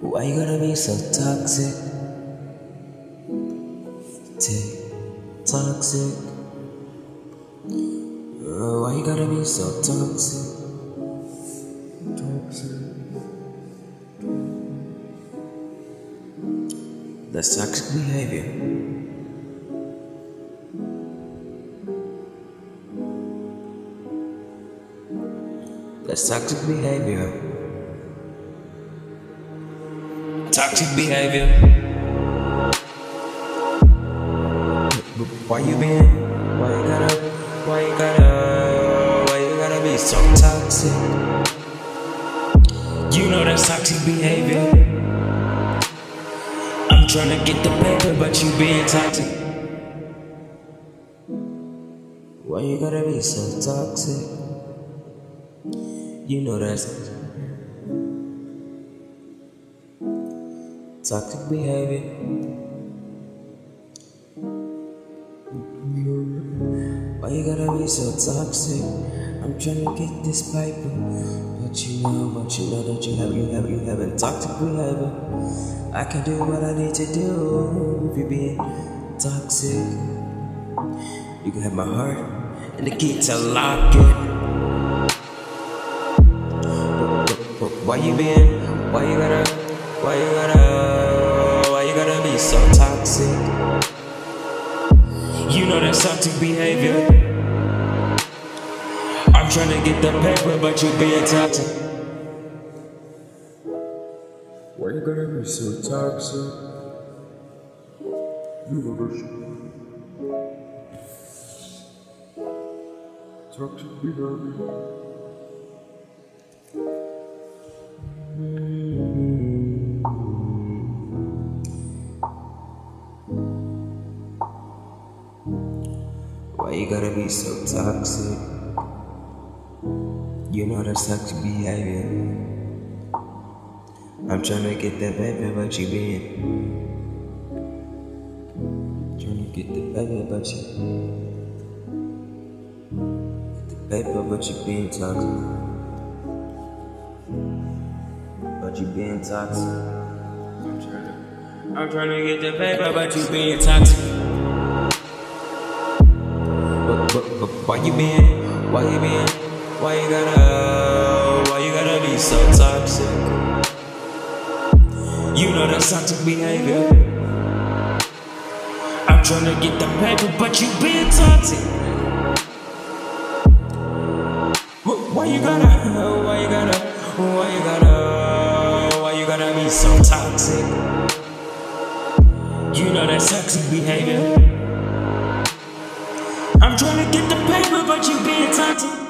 Why you gotta be so toxic? Toxic. Why you gotta be so toxic? That's toxic behavior. That's toxic behavior. Toxic behavior. Why you gotta be so toxic? You know that's toxic behavior. I'm trying to get the paper, but you being toxic. Why you gotta be so toxic? You know that's toxic behavior. Why you gotta be so toxic? I'm trying to get this paper, but you know that you having toxic behavior. I can do what I need to do if you're being toxic. You can have my heart and the key to lock it. But why you gotta be so toxic? You know that's toxic behavior. I'm trying to get the paper, but you being toxic. Why you gotta be so toxic? You know this. Toxic behavior. Why you gotta be so toxic? You know that's toxic behavior. I'm trying to get that baby, but you being trying to get the baby, but you being toxic. But you being toxic. I'm trying to get the paper, but you being toxic. But why you gotta be so toxic? You know that's toxic behavior. I'm trying to get the paper, but you being toxic. Why you gotta be so toxic? You know that's toxic behavior. I'm trying to get the paper, but you being toxic.